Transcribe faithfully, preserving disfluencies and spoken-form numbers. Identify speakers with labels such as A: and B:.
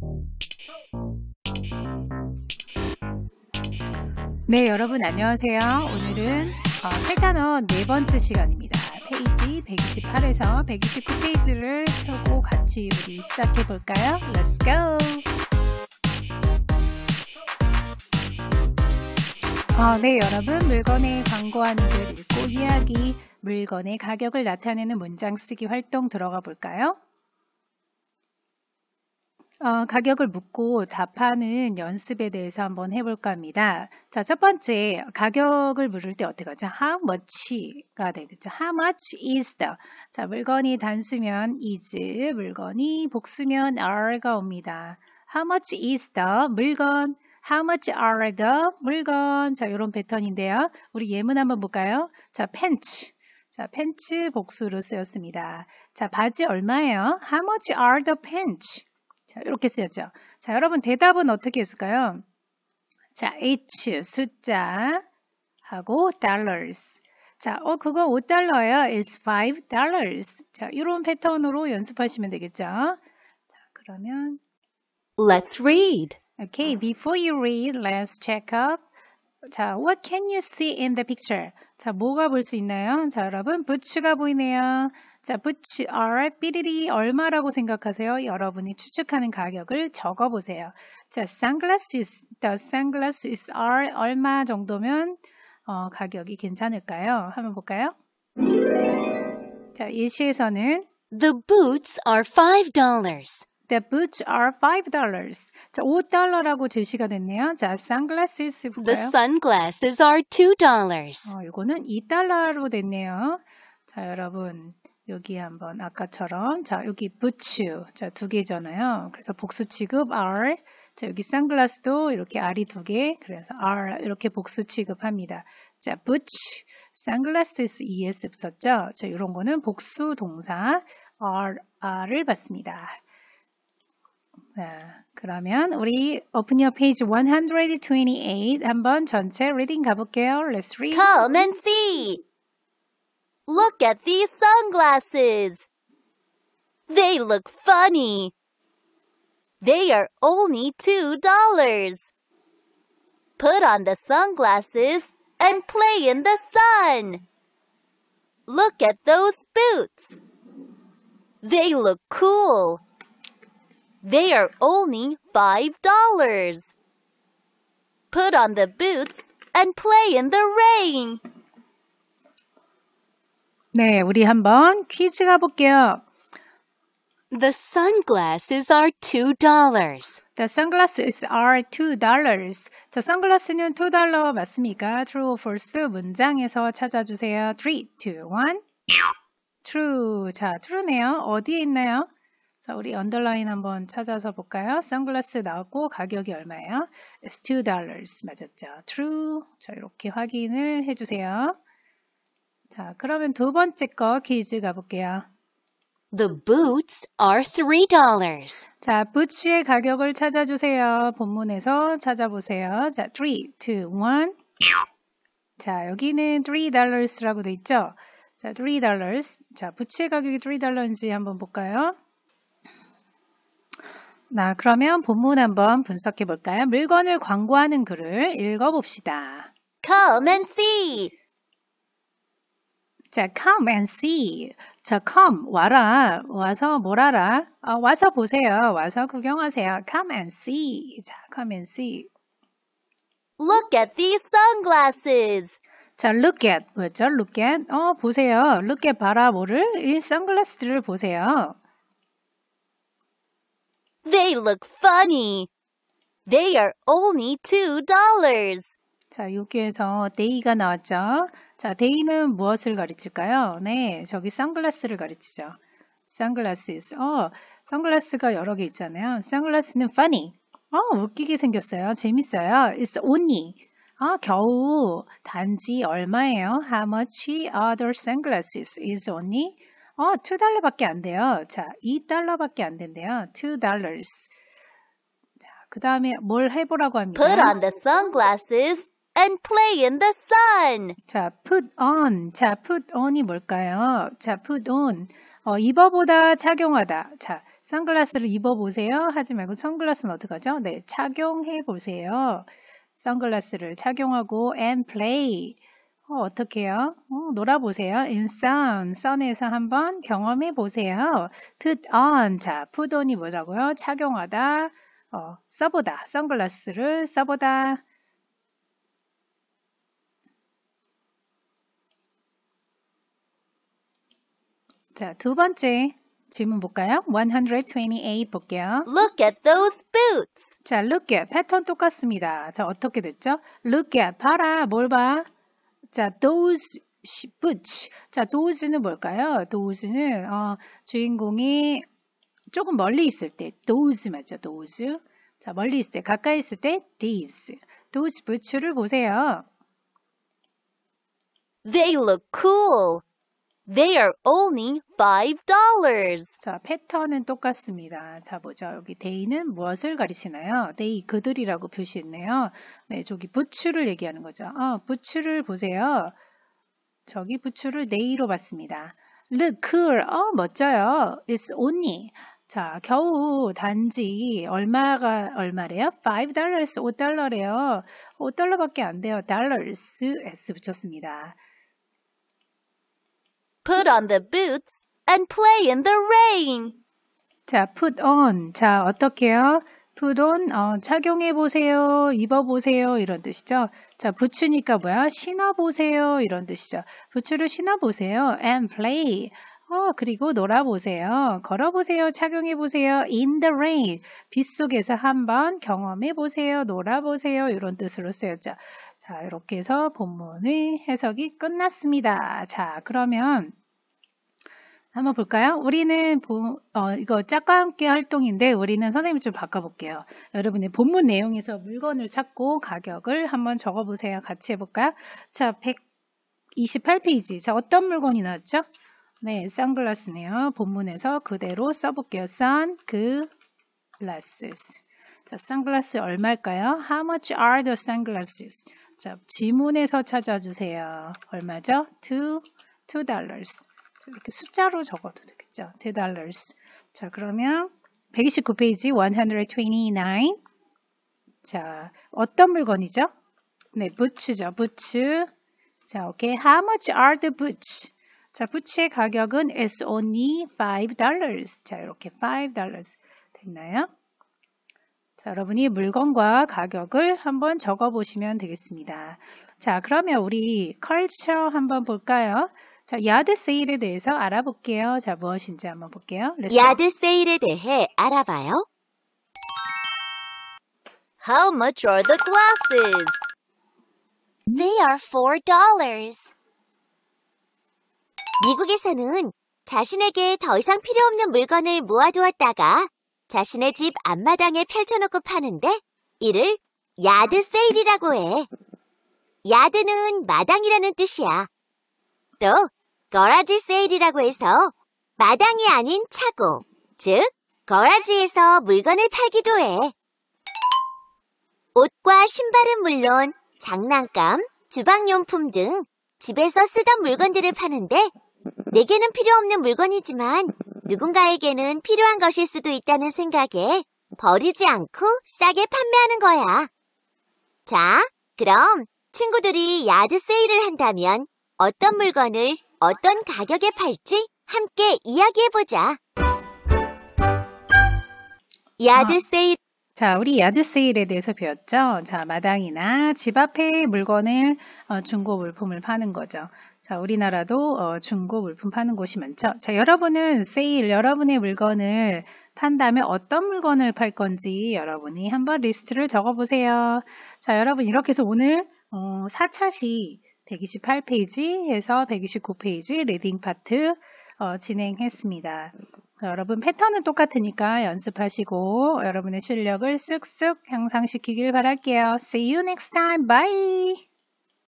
A: 네, 여러분 안녕하세요. 오늘은 어, 팔단어 네 번째 시간입니다. 페이지 백이십팔에서 백이십구 페이지를 펴고 같이 우리 시작해 볼까요? Let's go! 어, 네, 여러분 물건에 광고하는 글 읽고 이야기, 물건의 가격을 나타내는 문장 쓰기 활동 들어가 볼까요? 어, 가격을 묻고 답하는 연습에 대해서 한번 해볼까 합니다. 자, 첫 번째, 가격을 물을 때 어떻게 하죠? How much가 되겠죠. How much is the? 자, 물건이 단수면 is, 물건이 복수면 are가 옵니다. How much is the? 물건. How much are the? 물건. 자, 이런 패턴인데요. 우리 예문 한번 볼까요? 자, pants. 자, 팬츠 복수로 쓰였습니다. 자, 바지 얼마예요? How much are the pants? 자, 이렇게 쓰였죠. 자, 여러분 대답은 어떻게 했을까요? 자, H 숫자 하고 dollars. 자, 어 그거 오 달러예요. It's five dollars. 자, 이런 패턴으로 연습하시면 되겠죠. 자, 그러면
B: Let's read.
A: Okay, before you read, let's check up. 자, what can you see in the picture? 자, 뭐가 볼 수 있나요? 자, 여러분, 부츠가 보이네요. 자, 부츠 are 삐리리 얼마라고 생각하세요? 여러분이 추측하는 가격을 적어보세요. 자, sunglasses, the sunglasses are 얼마 정도면 어, 가격이 괜찮을까요? 한번 볼까요? 자, 예시에서는
B: The boots are five dollars.
A: The boots are five dollars. 자, 오 달러라고 제시가 됐네요. 자, sunglasses 볼까요?
B: The sunglasses are two dollars.
A: 어, 이거는 이 달러로 됐네요. 자, 여러분 여기 한번 아까처럼 자, 여기 boots 자, 두 개잖아요. 그래서 복수 취급 are. 자, 여기 선글라스도 이렇게 R이 두 개. 그래서 are 이렇게 복수 취급합니다. 자, boots, sunglasses es 붙었죠. 자, 이런 거는 복수 동사 are, are를 받습니다. 자, 그러면 우리 open your page one twenty-eight 한번 전체 리딩 가볼게요. Let's read.
B: Come and see. Look at these sunglasses. They look funny. They are only two dollars. Put on the sunglasses and play in the sun. Look at those boots. They look cool. They are only five dollars. Put on the boots and play in the rain.
A: 네, 우리 한번 퀴즈 가볼게요.
B: The sunglasses are two dollars.
A: The sunglasses are two dollars. 자, 선글라스는 two 달러 맞습니까? True or false 문장에서 찾아주세요. three, two, one. True. 자, true네요. 어디에 있나요? 자, 우리 언더라인 한번 찾아서 볼까요? 선글라스 나왔고 가격이 얼마예요? It's two dollars 맞았죠. True. 자, 이렇게 확인을 해주세요. 자, 그러면 두 번째 거 퀴즈 가볼게요.
B: The boots are three dollars.
A: 자, 부츠의 가격을 찾아주세요. 본문에서 찾아보세요. 자, three, two, one. 자, 여기는 three dollars라고 돼 있죠? 자, three dollars. 자, 부츠의 가격이 three 달러인지 한번 볼까요? 나 그러면 본문 한번 분석해 볼까요? 물건을 광고하는 글을 읽어봅시다.
B: Come and see.
A: 자, come and see. 자, come, 와라. 와서 뭘 알아? 어, 와서 보세요. 와서 구경하세요. Come and see. 자, come and see.
B: Look at these sunglasses.
A: 자, look at. 뭐였죠? look at. 어, 보세요. look at 봐라. 뭐를? 이 선글라스들을 보세요.
B: They look funny. They are only two dollars.
A: 자, 여기에서 they가 나왔죠. 자, they는 무엇을 가르칠까요? 네, 저기 선글라스를 가르치죠. sunglasses. 어, 선글라스가 여러 개 있잖아요. 선글라스는 funny. 어, 웃기게 생겼어요. 재밌어요. It's only. 아, 겨우 단지 얼마예요? How much are the sunglasses? Is only. 어, two 달러밖에 안 돼요. 자, 이 달러밖에 안 된대요. two dollars. 자, 그 다음에 뭘 해보라고 합니다.
B: Put on the sunglasses and play in the sun.
A: 자, put on. 자, put on이 뭘까요? 자, put on. 어, 입어보다, 착용하다. 자, 선글라스를 입어보세요. 하지 말고 선글라스는 어떡하죠? 네, 착용해보세요. 선글라스를 착용하고 and play. 어, 어떻게 해요? 어, 놀아보세요. in sun. sun에서 한번 경험해보세요. put on. 자, put on이 뭐라고요? 착용하다. 어, 써보다. 선글라스를 써보다. 자, 두 번째 질문 볼까요? 백이십팔 볼게요.
B: Look at those boots.
A: 자, look at. 패턴 똑같습니다. 자, 어떻게 됐죠? look at. 봐라. 뭘 봐? 자, those boots. 자, those는 뭘까요? those는 어, 주인공이 조금 멀리 있을 때 those 맞죠? those. 자, 멀리 있을 때, 가까이 있을 때 these. those boots를 보세요.
B: They look cool. They are only five dollars.
A: 자, 패턴은 똑같습니다. 자, 보죠. 여기 they는 무엇을 가리치나요? they, 그들이라고 표시했네요. 네, 저기 부츠를 얘기하는 거죠. 어, 부츠를 보세요. 저기 부츠를 they로 봤습니다. Look cool. 어, 멋져요. It's only. 자, 겨우 단지 얼마가 얼마래요? five dollars, 오 달러래요. 오 달러밖에 안 돼요. dollars, s 붙였습니다.
B: Put on the boots and play in the rain.
A: 자, put on. 자, 어떻게요? put on, 어, 착용해보세요. 입어보세요. 이런 뜻이죠. 자, 부츠니까 뭐야? 신어보세요. 이런 뜻이죠. 부츠를 신어보세요. and play. 어, 그리고 놀아보세요. 걸어보세요. 착용해보세요. in the rain. 빗속에서 한번 경험해보세요. 놀아보세요. 이런 뜻으로 쓰였죠. 자, 이렇게 해서 본문의 해석이 끝났습니다. 자, 그러면 한번 볼까요? 우리는 보, 어, 이거 짝과 함께 활동인데 우리는 선생님 좀 바꿔볼게요. 여러분의 본문 내용에서 물건을 찾고 가격을 한번 적어보세요. 같이 해볼까요? 자, 백이십팔 페이지. 자, 어떤 물건이 나왔죠? 네, 선글라스네요. 본문에서 그대로 써볼게요. sunglasses. 자, 선글라스 얼마일까요? How much are the sunglasses? 자, 지문에서 찾아주세요. 얼마죠? two, two dollars. 이렇게 숫자로 적어도 되겠죠. two dollars. 자, 그러면 백이십구 페이지 백이십구. 자, 어떤 물건이죠? 네, 부츠죠. 부츠. 자, 오케이. How much are the boots? 자, 부츠의 가격은 is only five dollars. 자, 이렇게 five dollars 됐나요? 자, 여러분이 물건과 가격을 한번 적어보시면 되겠습니다. 자, 그러면 우리 컬처 한번 볼까요? 자, 야드 세일에 대해서 알아볼게요. 자, 무엇인지 한번 볼게요.
B: 야드 세일에 대해 알아봐요. How much are the glasses?
C: They are four dollars.
B: 미국에서는 자신에게 더 이상 필요 없는 물건을 모아두었다가 자신의 집 앞마당에 펼쳐놓고 파는데 이를 야드 세일이라고 해. 야드는 마당이라는 뜻이야. 또 거라지 세일이라고 해서 마당이 아닌 차고, 즉 거라지에서 물건을 팔기도 해. 옷과 신발은 물론 장난감, 주방용품 등 집에서 쓰던 물건들을 파는데 내게는 필요 없는 물건이지만 누군가에게는 필요한 것일 수도 있다는 생각에 버리지 않고 싸게 판매하는 거야. 자, 그럼 친구들이 야드 세일을 한다면 어떤 물건을 어떤 가격에 팔지 함께 이야기해보자. 야드
A: 아.
B: 세일.
A: 자, 우리 야드 세일에 대해서 배웠죠? 자, 마당이나 집 앞에 물건을 어, 중고 물품을 파는 거죠. 자, 우리나라도 어, 중고 물품 파는 곳이 많죠. 자, 여러분은 세일, 여러분의 물건을 판다면 어떤 물건을 팔 건지 여러분이 한번 리스트를 적어보세요. 자, 여러분 이렇게 해서 오늘 어, 사 차 시 백이십팔 페이지에서 백이십구 페이지 리딩 파트 어, 진행했습니다. 여러분 패턴은 똑같으니까 연습하시고 여러분의 실력을 쓱쓱 향상시키길 바랄게요. See you next time. Bye.